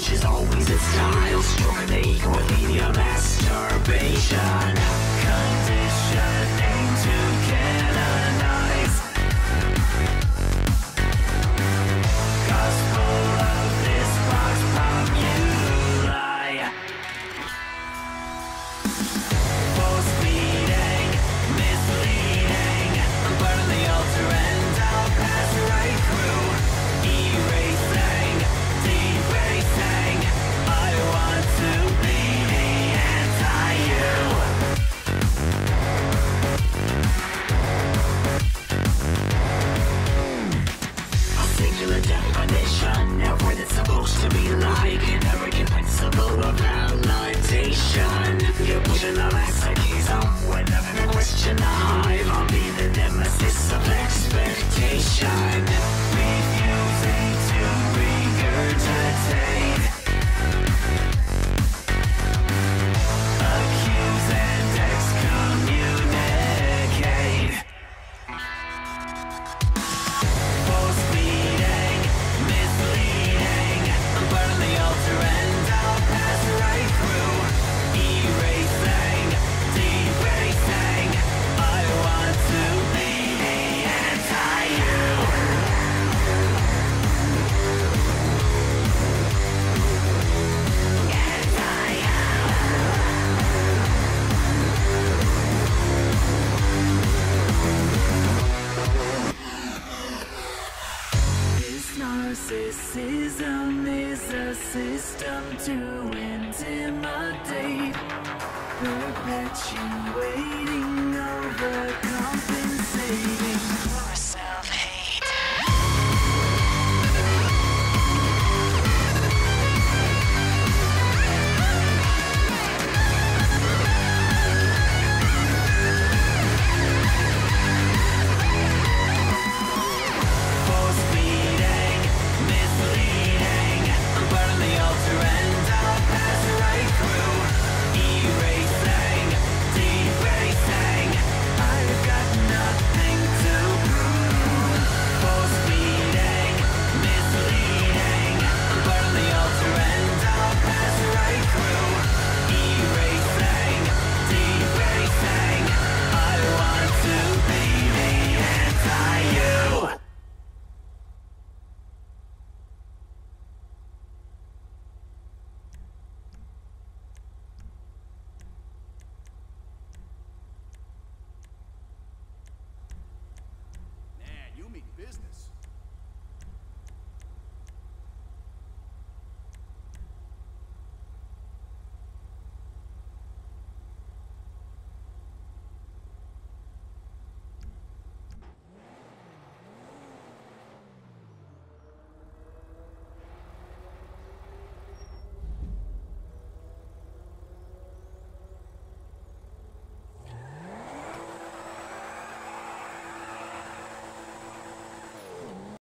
which is always its style. Stroking the ego with media masturbation. Conditioning to canonize. Gospel of this box populi. Force feeding, misleading. Burn the altar and I'll pass right through. Erasing, defacing. I want to be the anti-you. A singular definition of what it's supposed to be like. An arrogant principle of validation. You're pushing the masochism when never question the hive. I'll be the nemesis of expectation. Refusing to regurgitate. Accuse and excommunicate. Force feeding, misleading. Burn the altar and I'll pass right through. Erasing, defacing. I want to be the anti-you. This narcissism is a system to intimidate, perpetuating, overcompensating for self-hate. Force feeding, misleading. Burn the altar and I'll pass right through. Erasing, defacing. I've got nothing to prove. Force feeding, misleading. Burn the altar and I'll pass right through. Erasing, defacing. I want to be the anti-you. Man, you mean business.